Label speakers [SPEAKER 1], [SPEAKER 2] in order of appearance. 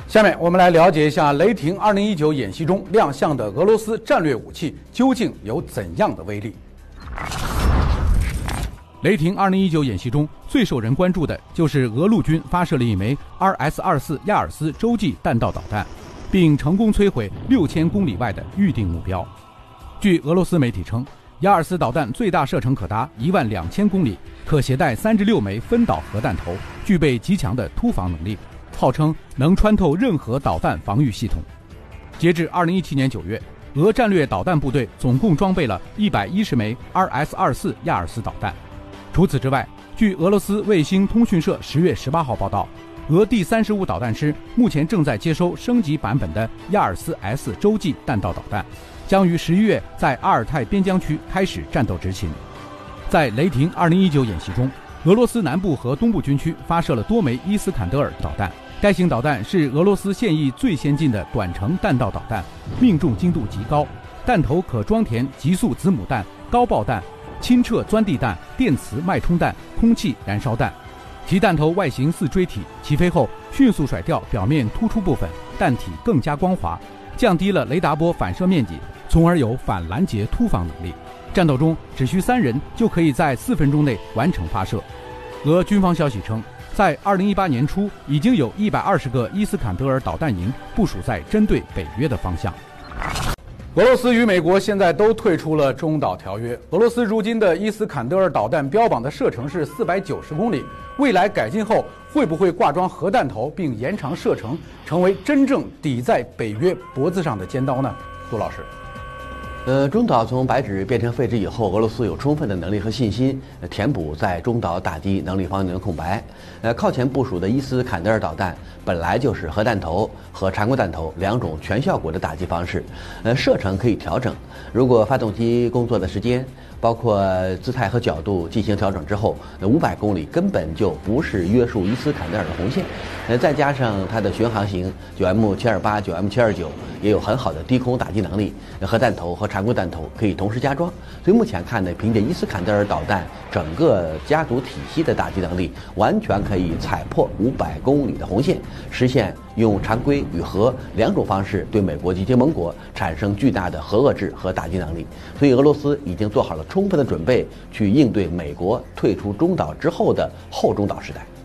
[SPEAKER 1] 下面我们来了解一下雷霆2019演习中亮相的俄罗斯战略武器究竟有怎样的威力。雷霆2019演习中最受人关注的就是俄陆军发射了一枚 RS-24 亚尔斯洲际弹道导弹，并成功摧毁6000公里外的预定目标。据俄罗斯媒体称，亚尔斯导弹最大射程可达12000公里，可携带3至6枚分导核弹头，具备极强的突防能力，号称能穿透任何导弹防御系统。截至2017年9月，俄战略导弹部队总共装备了110枚 RS-24 亚尔斯导弹。除此之外，据俄罗斯卫星通讯社10月18号报道，俄第35导弹师目前正在接收升级版本的亚尔斯 S 洲际弹道导弹，将于11月在阿尔泰边疆区开始战斗执勤。在雷霆2019演习中，俄罗斯南部和东部军区发射了多枚伊斯坎德尔导弹，该型导弹是俄罗斯现役最先进的短程弹道导弹，命中精度极高，弹头可装填极速子母弹、高爆弹、亲撤钻地弹、电磁脉冲弹、空气燃烧弹。其弹头外形似锥体，起飞后迅速甩掉表面突出部分，弹体更加光滑，降低了雷达波反射面积，从而有反拦截突防能力。战斗中只需3人就可以在4分钟内完成发射。俄军方消息称，在2018年初已经有120个伊斯坎德尔导弹营部署在针对北约的方向。俄罗斯与美国现在都退出了中导条约。俄罗斯如今的伊斯坎德尔导弹标榜的射程是490公里，未来改进后会不会挂装核弹头并延长射程，成为真正抵在北约脖子上的尖刀呢？杜老师。
[SPEAKER 2] 中导从白纸变成废纸以后，俄罗斯有充分的能力和信心填补在中导打击能力方面的空白。靠前部署的伊斯坎德尔导弹本来就是核弹头和常规弹头2种全效果的打击方式，射程可以调整。如果发动机工作的时间包括姿态和角度进行调整之后，500公里根本就不是约束伊斯坎德尔的红线。再加上它的巡航型 9M728、9M729也有很好的低空打击能力，核弹头和常规弹头可以同时加装。所以目前看呢，凭借伊斯坎德尔导弹整个家族体系的打击能力，完全可以踩破500公里的红线，实现用常规与核2种方式对美国及其盟国产生巨大的核遏制和打击能力。所以俄罗斯已经做好了充分的准备，去应对美国退出中导之后的后中导时代。